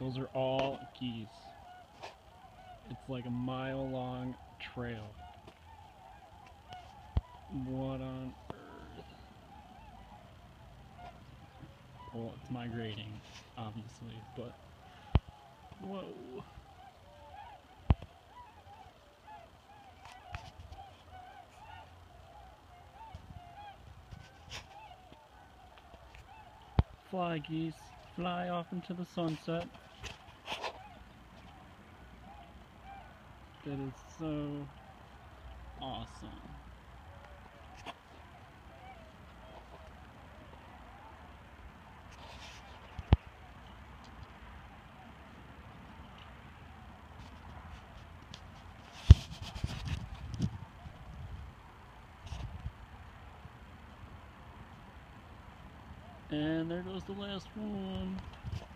Those are all geese. It's like a mile-long trail. What on earth? Well, it's migrating, obviously, but whoa. Fly, geese. Fly off into the sunset. That is so awesome. And there goes the last one.